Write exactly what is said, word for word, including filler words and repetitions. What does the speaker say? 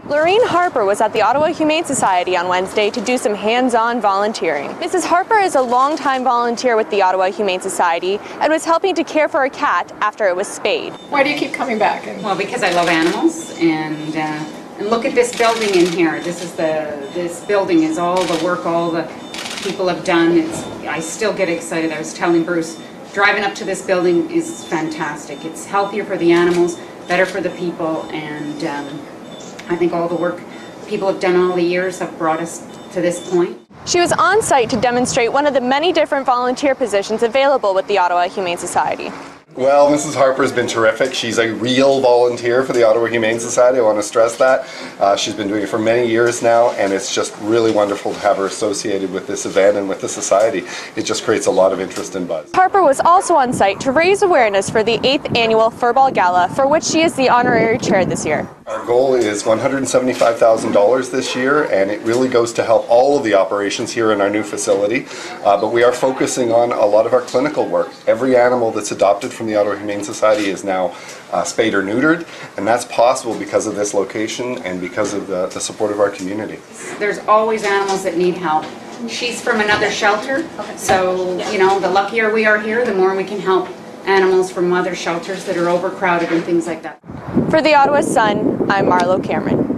Laureen Harper was at the Ottawa Humane Society on Wednesday to do some hands-on volunteering. Missus Harper is a longtime volunteer with the Ottawa Humane Society and was helping to care for a cat after it was spayed. Why do you keep coming back? Well, because I love animals, and uh, and look at this building in here. This is the this building is all the work all the people have done. It's I still get excited. I was telling Bruce, driving up to this building is fantastic. It's healthier for the animals, better for the people, and um, I think all the work people have done all the years have brought us to this point. She was on site to demonstrate one of the many different volunteer positions available with the Ottawa Humane Society. Well, Missus Harper's been terrific. She's a real volunteer for the Ottawa Humane Society. I want to stress that. Uh, she's been doing it for many years now, and it's just really wonderful to have her associated with this event and with the society. It just creates a lot of interest and buzz. Harper was also on site to raise awareness for the eighth Annual Furball Gala, for which she is the honorary chair this year. Our goal is one hundred seventy-five thousand dollars this year, and it really goes to help all of the operations here in our new facility. Uh, but we are focusing on a lot of our clinical work. Every animal that's adopted from the Ottawa Humane Society is now uh, spayed or neutered, and that's possible because of this location and because of the, the support of our community. There's always animals that need help. She's from another shelter, so you know, the luckier we are here, the more we can help animals from other shelters that are overcrowded and things like that. For the Ottawa Sun, I'm Marlo Cameron.